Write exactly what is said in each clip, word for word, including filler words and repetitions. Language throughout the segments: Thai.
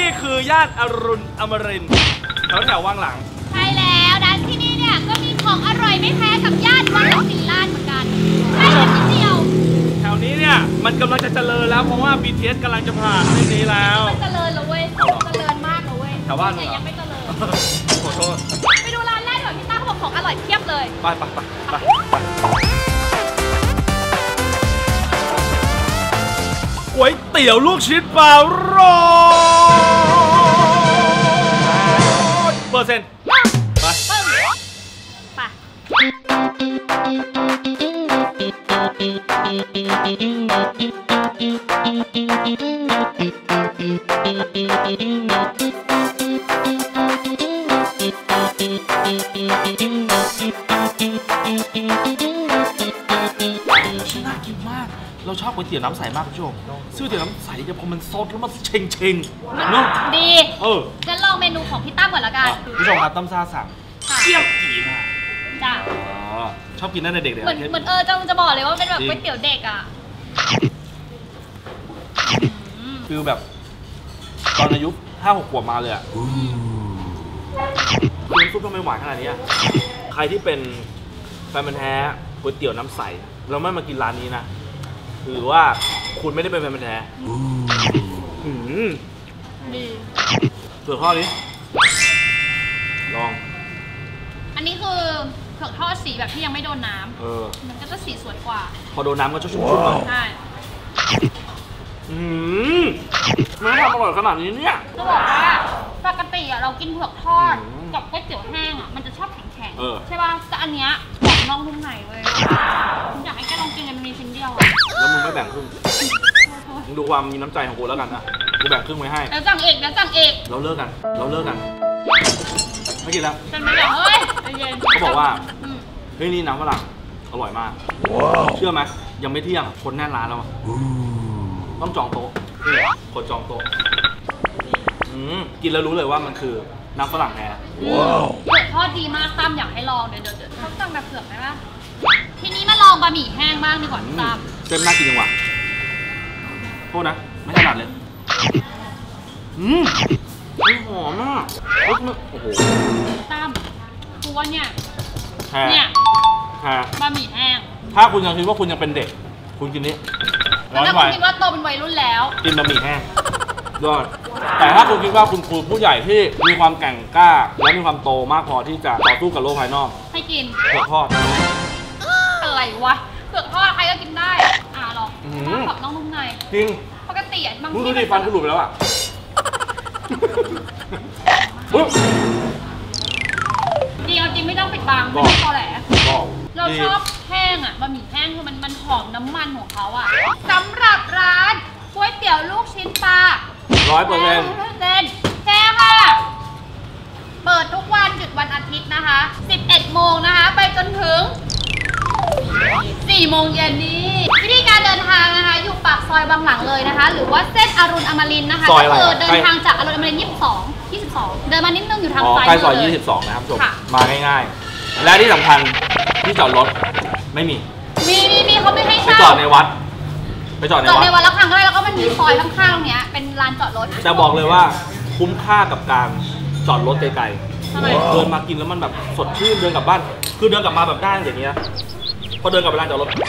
คือย่านอรุณอมรินทร์แถวแถวว่างหลังใช่แล้วร้านที่นี่เนี่ยก็มีของอร่อยไม่แพ้กับย่านวัดหลวงศิลาเหมือนกันใช่นิดเดียวแถวนี้เนี่ยมันกำลังจะเจริญแล้วเพราะว่า บี ที เอส กำลังจะผ่านเส้นนี้แล้วมันเจริญเลยเว้ยเจริญมากเลยเว้ยแถวบ้านแต่ยังไม่เจริญขอโทษไปดูร้านแรกก่อนพี่ต้าเขาบอกของอร่อยเทียบเลยไปไปไปไปก๋วยเตี๋ยวลูกชิ้นปลาโรยเปอร์เซ็นต์ไปไปน่ากินมากเราชอบก๋วยเตี๋ยวน้ำใสมากคุณผู้ชมซึ่งก๋วยเตี๋ยวน้ำใสจะพอมันซดแล้วมันเชงเชงเนาะดีเอองั้นลองเมนูของพี่ตั้มก่อนละกันผู้ชมครับตั้มซ่าสั่งเจียวกีมาจ้ะชอบกินนั่นในเด็กเลยเหมือนเหมือนเออจะจะบอกเลยว่าเป็นแบบก๋วยเตี๋ยวเด็กอ่ะฟิลแบบตอนอายุห้าหกขวบมาเลยอ่ะน้ำซุปทำไมหวานขนาดนี้ใครที่เป็นแฟนพันธุ์แท้ก๋วยเตี๋ยวน้ำใสเราไม่มากินร้านนี้นะหรือว่าคุณไม่ได้เป็นแฟนพันธุ์แท้ดีเผือกทอดนี้ลองอันนี้คือเผือกทอดสีแบบที่ยังไม่โดนน้ำเออมันก็จะสีสวยกว่าพอโดนน้ำก็จะชุ่มๆหน่อยใช่อืมไม่ทำอร่อยขนาดนี้เนี่ยจะบอกว่าปกติอะเรากินเผือกทอดกับก๋วยเตี๋ยวแห้งอะมันจะชอบแข็งๆใช่ป่ะแต่อันเนี้ยกรอบนอกนุ่มในเลยผมอยากให้แกลองกินกันมีชิ้นเดียวอะแล้วมึงไม่แบ่งครึ่งมึงดูความมีน้ำใจของกูแล้วกันนะกูแบ่งครึ่งไว้ให้แล้วสั่งเอกแล้วสั่งเอกเราเลิกกันเราเลิกกันไม่กินแล้วฉันไม่อยากเฮ้ยเย็นเขาบอกว่าเฮ้ยนี่น้ำฝรั่งอร่อยมากเชื่อไหมยังไม่เที่ยงคนแน่นร้านแล้วต้องจองโต๊ะคนจองโต๊ะกินแล้วรู้เลยว่ามันคือน้ำฝรั่งแท้เผือกทอดดีมากตั้มอยากให้ลองเดี๋ยวเดี๋ยวเขาสั่งแบบเผือกได้ปะทีนี้มาลองบะหมี่แห้งบ้างดีกว่าตั้มเส้นน่ากินจังหวะโทษนะไม่ถนัดเลยอืมหอมมากโอ้โหตั้มตัวเนี่ยเนี่ยบะหมี่แห้งถ้าคุณยังคิดว่าคุณยังเป็นเด็กคุณกินนี้ร้อนไปถ้าคุณคิดว่าโตเป็นวัยรุ่นแล้วกินบะหมี่แห้งด้วยแต่ถ้าคุณคิดว่าคุณครูผู้ใหญ่ที่มีความแกร่งกล้าและมีความโตมากพอที่จะต่อสู้กับโลกภายนอกให้กินเผือกทอดอะไรวะเผือกทอดใครก็กินได้อ่าหรอกขอบน้องนุ่มในจริงปกติอ่ะบางทีดูดิฟันคุณหลุดไปแล้วอ่ะดีเอาจริงไม่ต้องปิดบังไม่ต้องตอแหลเราชอบแห้งอ่ะบะหมี่แห้งคือมันมันหอมน้ำมันของเขาอ่ะสำหรับร้านก๋วยเตี๋ยวลูกชิ้นปลาร้อยเปอร์เซ็นต์แท้ค่ะเปิดทุกวันหยุดวันอาทิตย์นะคะสิบเอ็ดโมงนะคะไปจนถึงสี่โมงเย็นนี้วิธีการเดินทางนะคะอยู่ปากซอยบางหลังเลยนะคะหรือว่าเส้นอรุณอมรินทร์นะคะก็คือเดินทางจากอรุณอมรินทร์ยี่สิบสองยี่สิบสองเดินมานิดนึงอยู่ทางซ้ายใกล้ซอยยี่สิบสองนะครับจบมาง่ายๆและที่สำคัญที่จอดรถไม่มีมีมีมีเขาไม่ให้เช่าไปจอดในวัดไปจอดในวัดจอดในวัดแล้วครั้งแรกแล้วก็มันมีซอยข้างๆตรงนี้เป็นลานจอดรถแต่บอกเลยว่าคุ้มค่ากับการจอดรถไกลๆเดินมากินแล้วมันแบบสดชื่นเดินกลับบ้านคือเดินกลับมาแบบได้อย่างเงี้ยพอเดินกลับไปร้านจอดรถ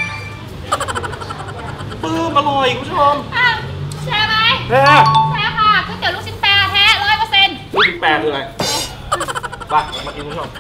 ปื้มอร่อยคุณผู้ชมแช่ไหมแช่แช่ค่ะก๋วยเตี๋ยวลูกชิ้นแปรแท้ร้อยเปอร์เซ็นต์ลูกชิ้นแปรคืออะไรไปมากินคุณผู้ชม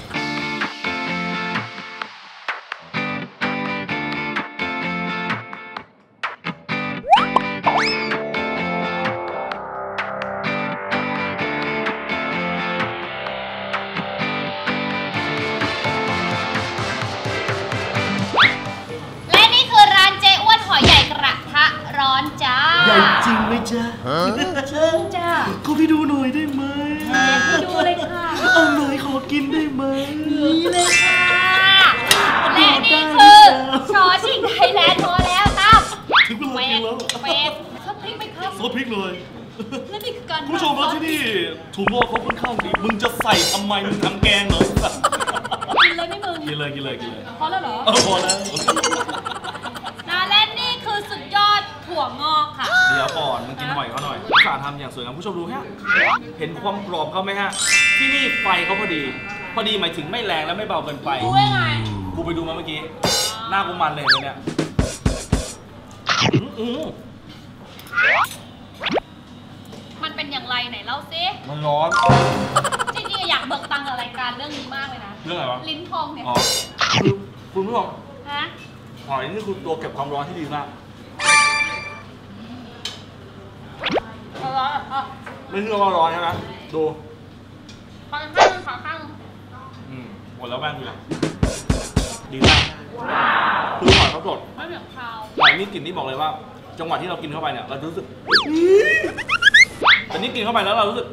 ร้อนจ้าใหญ่จริงไหมจ๊ะจริงจ้าขอพี่ดูหน่อยได้ไหมให้ดูเลยค่ะเอาหน่อยขอกินได้ไหมนี่เลยค่ะและนี่คือชอชิงไทยแลนด์พอแล้วตั้มถึงเวลากินแล้วเป็ดซอสพริกไหมครับซอสพริกเลยและนี่คือการผู้ชมแล้วที่นี่ถุงโลกเขาค่อนข้างดีมึงจะใส่ทำไมมึงทำแกงเหรอกินเลยไม่มึงกินเลยกินเลยกินเลยพอแล้วเหรอพอแล้วและนี่คือสุดยอดถั่วงอกค่ะเดี๋ยวแล้วก่อนมันกินหอยเขาหน่อยสาทำอย่างสวยงามผู้ชมดูฮะเห็นความกรอบเขาไหมฮะที่นี่ไฟเขาพอดีพอดีหมายถึงไม่แรงและไม่เบาเกินไปรู้ได้ไงกูไปดูมาเมื่อกี้หน้ากูมันเลยเห็นไหมเนี่ยอือมันเป็นอย่างไรไหนเล่าซิมันร้อนจริงๆอยากเบิกตังค์กับรายการเรื่องนี้มากเลยนะเรื่องอะไรวะลิ้นทองเนี่ยอ๋อคือคุณผู้ชมฮะหอยนี่คือตัวเก็บความร้อนที่ดีมากเอาละอ่ะไม่เชื่อว่าร้อนใช่ไหมดูขอข้างขอข้างอืมหมดแล้วแม่งดีดีมากคือหอยเขาสดไม่เหลืองคาวหอยนี่กลิ่นนี่บอกเลยว่า จังหวะที่เรากินเข้าไปเนี่ยเราจะรู้สึกแต่นี่กินเข้าไปแล้วเรารู้สึก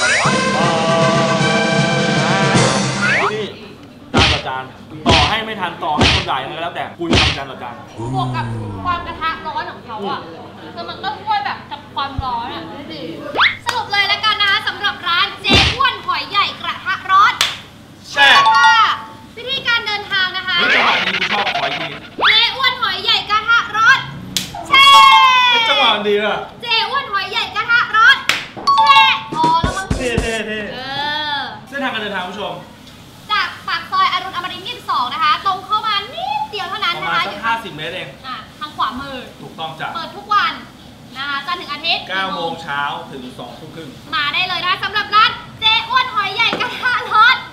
นี่จานต่อจานต่อให้ไม่ทันต่อให้คนด่ายังไงก็แล้วแต่คุยทำจานต่อจานบวกกับความกระทะร้อนของเขาอ่ะคือมันก็ช่วยแบบกับความร้อนอ่ะได้ดีสรุปเลยแล้วกันนะคะสำหรับร้านเจ๊อ้วนหอยใหญ่กระทะร้อนแช่ค่ะวิธีการเดินทางนะคะเฮ้ยจังหวะนี้กูชอบหอยดีเจ๊อ้วนหอยใหญ่กระทะร้อนแช่เฮ้ยจังหวะมันดีอะเจ๊อ้วนหอยใหญ่กระทะร้อนแช่พอแล้วมั้งเท่เท่เท่เออเส้นทางการเดินทางผู้ชมจากปากซอยอรุณอมรินทร์ยี่สิบสองนะคะ ตรงเข้ามานิดเดียวเท่านั้นประนะมาณคะสักห้าสิบเมตรเองอ่ะทางขวามือถูกต้องจ้ะเปิดทุกวันนะคะจันทร์ถึงอาทิตย์เก้าโมงเช้าถึงสองทุ่มครึ่งมาได้เลยนะคะสำหรับร้านเจ๊อ้วนหอยใหญ่กระทะร้อน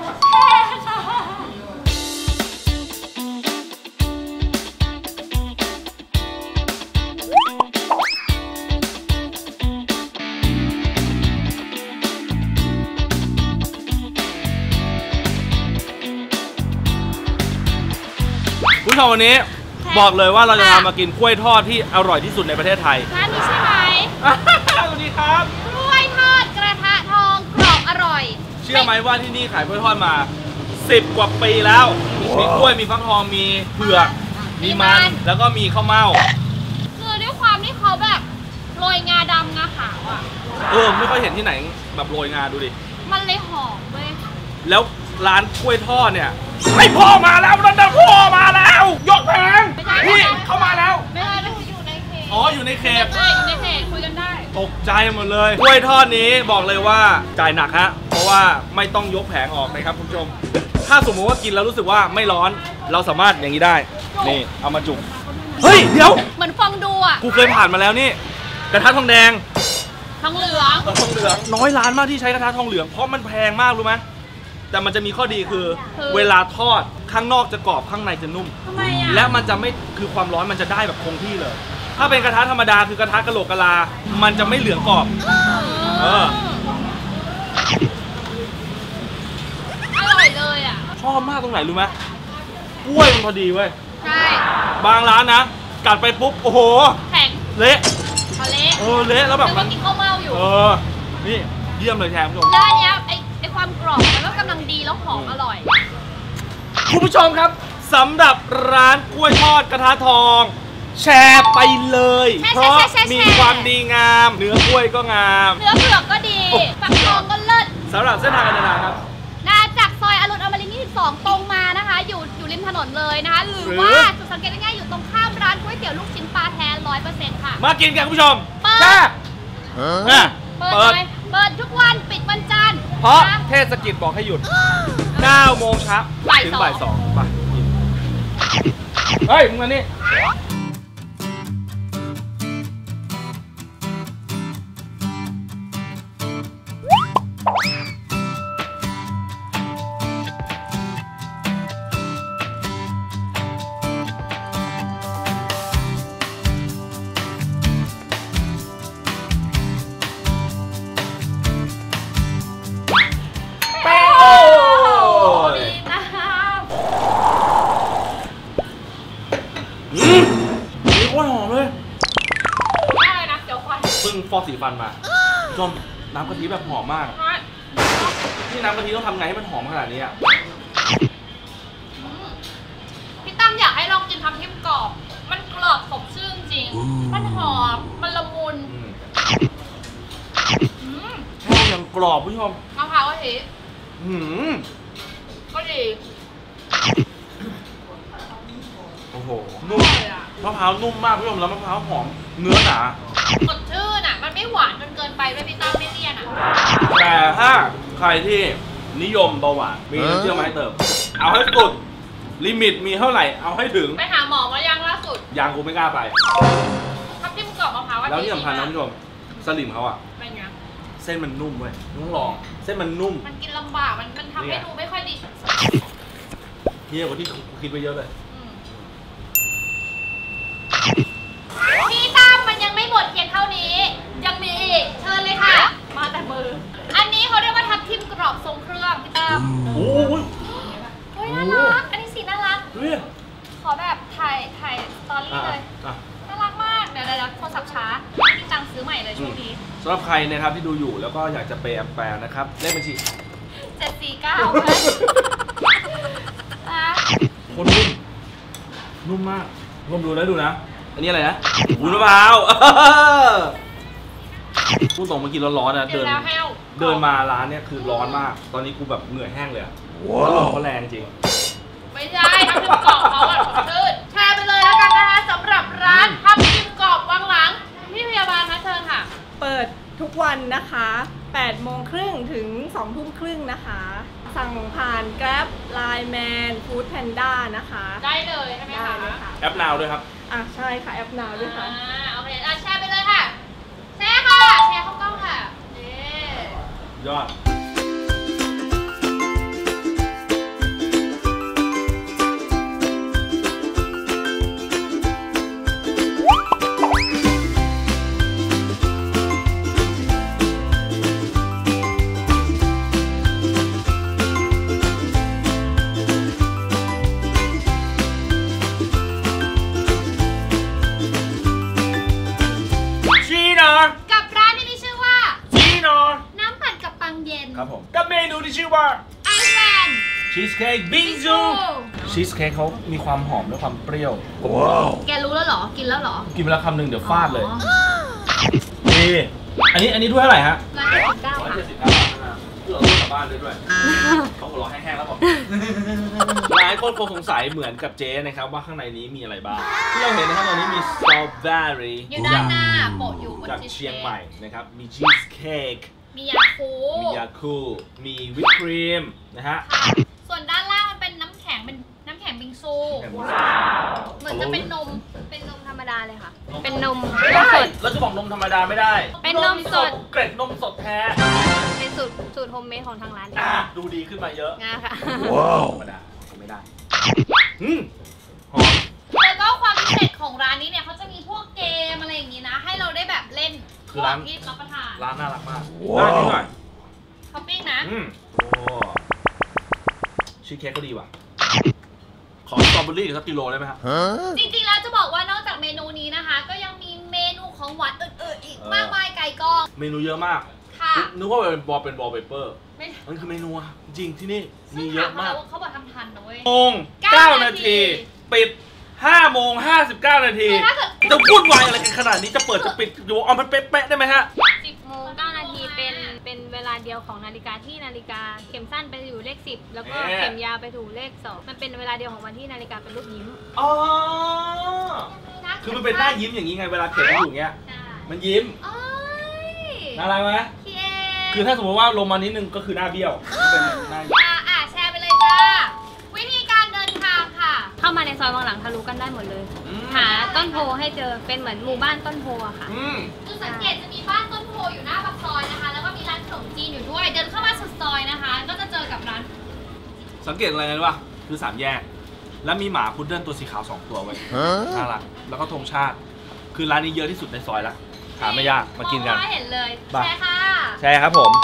ผู้ชมวันนี้บอกเลยว่าเราจะพามากินกล้วยทอดที่อร่อยที่สุดในประเทศไทยร้านนี้ใช่ไหมสวัสดีครับกล้วยทอดกระทะทองกรอบอร่อยเชื่อไหมว่าที่นี่ขายกล้วยทอดมาสิบกว่าปีแล้ว มีกล้วยมีฟักทองมีเผือกมีมันแล้วก็มีข้าวเม่าคือด้วยความที่เขาแบบโรยงาดำงาขาวอ่ะเออไม่ค่อยเห็นที่ไหนแบบโรยงาดูดิมันเลยหอมเว้ยแล้วร้านกล้วยทอดเนี่ยไม่พ่อมาแล้วนั่นนะพ่อมาแล้ว ยกแผงพี่เข้ามาแล้วไม่ได้ไม่อยู่ในเขตอ๋ออยู่ในเขตใช่อยู่ในเขตคุยกันได้ตกใจหมดเลยกล้วยทอดนี้บอกเลยว่าจ่ายหนักฮะเพราะว่าไม่ต้องยกแผงออกนะครับคุณผู้ชม ถ้าสมมติว่ากินแล้วรู้สึกว่าไม่ร้อนเราสามารถอย่างนี้ได้นี่เอามาจุ่มเฮ้ยเดี๋ยวเหมือนฟองดูอ่ะกูเคยผ่านมาแล้วนี่กระทะทองแดงทองเหลืองทองเหลืองน้อยร้านมากที่ใช้กระทะทองเหลืองเพราะมันแพงมากรู้ไหมแต่มันจะมีข้อดีคือ เวลาทอดข้างนอกจะกรอบข้างในจะนุ่มทำไมอ่ะและมันจะไม่คือความร้อนมันจะได้แบบคงที่เลย ถ้าเป็นกระทะธรรมดาคือกระทะกะโหลกกะลา มันจะไม่เหลืองกรอบ เอออร่อยเลยอ่ะชอบมากตรงไหนรู้ไหมกล้วยมันพอดีเว้ยใช่บางร้านนะกัดไปปุ๊บโอ้โหแข็งเละพอเละเออเละแล้วแบบนึกมัว่าน กินข้าวเม่าอยู่เออนี่เยี่ยมเลยแทนผู้ชมแล้วอันเนี้ยไอไอความกรอบมันก็กำลังดีแล้วหอมอร่อยคุณผู้ชมครับสำหรับร้านกล้วยทอดกระทะทอง แชร์ไปเลยแชร์เพราะแชร์แชร์แชร์มีความดีงาม เนื้อกล้วยก็งามเนื้อเผือกก็ดีฝักทองก็เลิศสำหรับเส้นทางการเดินทางครับนะจากซอยอรุณอมรินทร์ยี่สิบสองตรงมานะคะ อยู่อยู่ริมถนนเลยนะคะ หรือหรือว่าจุดสังเกตง่ายๆอยู่ตรงข้ามร้านก๋วยเตี๋ยวลูกชิ้นปลาแท้ร้อยเปอร์เซ็นต์ค่ะมากินกันคุณผู้ชมเปิดแช่น่ะเปิดเปิดเลยเปิดทุกวันปิดวันจันทร์เพราะนเทศกิจบอกให้หยุดเก้าโมงเช้าบ่ายถึงสองบ่ายสองไปกินเฮ้ยมึงมานี่ดีนะอืมนี่โคตรหอมเลยได้เลยนะเดี๋ยวควันเพิ่งฟอกสีฟันมาจนน้ำกะทิแบบหอมมาก นี่น้ำกะทิต้องทำไงให้มันหอมขนาดนี้อ่ะพี่ตั้มอยากให้ลองกินทำทิมกรอบ มันกรอบสมชื่อจริง มันหอม มันละมุนอืมอืมแค่ยังกรอบผู้ชมมะพร้าวกะทิหืมก็ดีโอ้โห นุ่ม มะพร้าวนุ่มมากผู้ชมแล้วมะพร้าวหอม เนื้อหนาสดชื่นอ่ะมันไม่หวานจนเกินไปไม่พี่ตั้มไม่เลี่ยนอ่ะแต่ถ้าใครที่นิยมเบาหวานมีน้ำเชื่อมมาให้เติมเอาให้สุดลิมิตมีเท่าไหร่เอาให้ถึงไปหาหมอมายังล่าสุดยังกูไม่กล้าไปทับทิมกรอบมะพร้าวแล้วที่สำคัญนะคุณผู้ชมสลิมเขาอะเป็นไงเส้นมันนุ่มเว้ยต้องลองเส้นมันนุ่มมันกินลำบากมันมันทำให้ดูไม่ค่อยดีเยอะกว่าที่คิดไปเยอะเลยพี่ตั้มมันยังไม่หมดเพียงเท่านี้ยังมีอีกเชิญเลยค่ะมาแต่มืออันนี้เขาเรียกว่าทับทิมกรอบทรงเครื่องพี่ตั้มโอ้ยเฮ้ยน่ารักอันนี้สีน่ารักขอแบบถ่ายถ่ายสตอรี่เลยน่ารักมากเดี๋ยวเดี๋ยวโทรศัพท์ช้าพี่ตังซื้อใหม่เลยช่วงนี้สำหรับใครนะครับที่ดูอยู่แล้วก็อยากจะเปย์แอมแปร์นะครับเลขบัญชีเจ็ดสี่เก้าคนนุ่มนุ่มมากร่วมดูนะดูนะอันนี้อะไรนะวุ้นมะพร้าวพูดตรงเมื่อกี้ร้อนๆนะเดินเดินมาร้านเนี่ยคือร้อนมากตอนนี้กูแบบเหงื่อแห้งเลยอะว้าวเขาแรงจริงไม่ใช่ทับทิมกรอบเขาอะคือแชร์ไปเลยแล้วกันนะคะสำหรับร้านทับทิมกรอบวังหลังพี่พยาบาลนะเชิญค่ะเปิดทุกวันนะคะแปดโมงครึ่งถึงสองทุ่มครึ่งนะคะสั่งผ่าน Grab ไลน์ แมน Food Panda นะคะได้เลยใช่ไหมคะแอป Now ด้วยครับอ่ะใช่ค่ะแอป Now ด้วยค่ะอ่าโอเคอ่ะแชร์ไปเลยค่ะแชร์ค่ะแชร์เข้ากล้องค่ะยอดกับร้านที่มีชื่อว่าจีโนน้ำปั่นกับปังเย็นครับผมกับเมนูที่ชื่อว่าไอซ์แลนด์ชีสเค้กบิงซูชีสเค้กเขามีความหอมและความเปรี้ยวว้าวแกรู้แล้วเหรอกินแล้วเหรอกินไปแล้วคำหนึ่งเดี๋ยวฟาดเลยนี่อันนี้อันนี้ด้วยเท่าไหร่ฮะร้อยเจ็ดสิบเก้าค่ะร้อยเจ็ดสิบเก้าเราต้องกลับบ้านด้วยด้วยเขาหัวเราะแห้งๆแล้วบอกหลายคนคงสงสัยเหมือนกับเจ๊นะครับว่าข้างในนี้มีอะไรบ้างที่เราเห็นนะครับตอนนี้มีสตรอเบอรี่อยู่ด้านหน้าโปะอยู่จากเชียงใหม่นะครับมีชีสเค้กมียาคูมียาคูมีวิปครีมนะฮะส่วนด้านล่างมันเป็นน้ำแข็งเป็นน้ำแข็งบิงซูเหมือนจะเป็นนมเป็นนมธรรมดาเลยค่ะเป็นนมสดแล้วจะบอกนมธรรมดาไม่ได้เป็นนมสดเกร็ดนมสดแท้เป็นสูตรสูตรโฮมเมดของทางร้านดูดีขึ้นมาเยอะงาค่ะว้าวธรรมดาไม่ได้อืมหอมแล้วก็ความพิเศษของร้านนี้เนี่ยเขาจะมีพวกเกมอะไรอย่างนี้นะให้เราได้แบบเล่นคือร้านที่รับประทานร้านน่ารักมากร้านนี้หน่อยท็อปปิ้งนะอืมโอ้ชีสเค้กก็ดีว่ะขอสตรอเบอรี่สักกิโลได้ไหมครับจริงๆแล้วจะบอกว่านอกจากเมนูนี้นะคะก็ยังมีเมนูของหวานอื่นๆอีกมากมายไก่กองเมนูเยอะมากค่ะนึกว่าเป็นบอลเป็นบอลเปเปอร์มันคือเมนูจริงที่นี่มีเยอะมากเขาบอกทำทันนะเว้ยโมงเก้านาทีปิดห้าโมงห้าสิบเก้านาทีจะวุ่นวายอะไรกันขนาดนี้จะเปิดจะปิดอยู่เอามันเป๊ะๆได้ไหมฮะสิบโมงเก้านาทีเป็นเป็นเวลาเดียวของนาฬิกาที่นาฬิกาเข็มสั้นไปอยู่เลขสิบแล้วก็เข็มยาวไปถูเลขสองมันเป็นเวลาเดียวของวันที่นาฬิกาเป็นรูปยิ้มอ๋อคือมันเป็นหน้ายิ้มอย่างนี้ไงเวลาเข็มอยู่อย่างเงี้ยมันยิ้มน่ารักไหมคือถ้าสมมติว่าลงมานิดนึงก็คือหน้าเบี้ยวเป็นหน้าอ่ะแชร์ไปเลยจ้าวิธีการเดินทางค่ะเข้ามาในซอยวังหลังทะลุกันได้หมดเลยหาต้นโพให้เจอเป็นเหมือนหมู่บ้านต้นโพอะค่ะจุดสังเกตจะมีบ้านต้นโพอยู่หน้าปากซอยนะคะแล้วก็มีร้านขนมจีนอยู่ด้วยเดินเข้ามาสุดซอยนะคะก็จะเจอกับร้านสังเกตอะไรนะวะคือสามแยกแล้วมีหมาพุดเดิ้ลตัวสีขาวสองตัวไว้น่ารักแล้วก็ธงชาติคือร้านนี้เยอะที่สุดในซอยละหาไม่ยากมากินกันเห็นเลยแชร์ค่ะแชร์ครับผม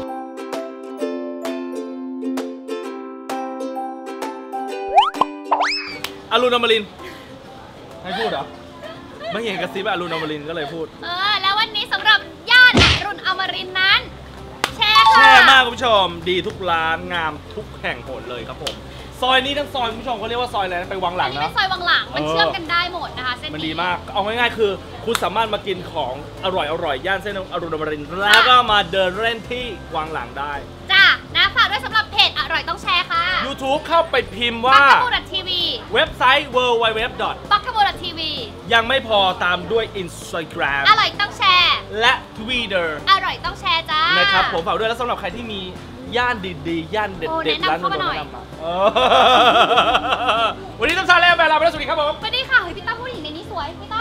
อรุณอมรินทร์ให้พูดเหรอไม่เห็นกระซิบอรุณอมรินทร์ก็เลยพูดเออแล้ววันนี้สำหรับย่านอรุณอมรินทร์นั้นแชร์ค่ะแชร์มากคุณผู้ชมดีทุกร้านงามทุกแห่งหนเลยครับผมซอยนี้ทั้งซอยคุณผู้ชมเขาเรียกว่าซอยอะไรไปวังหลังนะไม่ซอยวังหลังมันเชื่อมกันได้หมดนะคะเส้นนี้มันดีมากเอาง่ายๆคือคุณสามารถมากินของอร่อยอร่อยย่านเส้นอรุณอมรินทร์แล้วก็มาเดินเล่นที่วังหลังได้จ้านะฝากด้วยสำหรับเพจอร่อยต้องแชร์ค่ะ YouTube เข้าไปพิมพ์ว่าบักกะบูดทีวีเว็บไซต์ ดับเบิลยู ดับเบิลยู ดับเบิลยู ดอทบักกะบูดทีวียังไม่พอตามด้วย Instagram อร่อยต้องแชร์และ Twitter อร่อยต้องแชร์จ้านะครับผมฝากด้วยแล้วสำหรับใครที่มีย่านดีๆย่านเด็โอ้ดแนะๆนำร้านเข้ามาหน่อยแนะนำมาเออวันนี้ต้องชาแล้วไปลาไปแล้วสวัสดีครับผมสวัสดีค่ะเฮ้ยพี่ตั้มผู้หญิงในนี้สวยพี่ตั้ม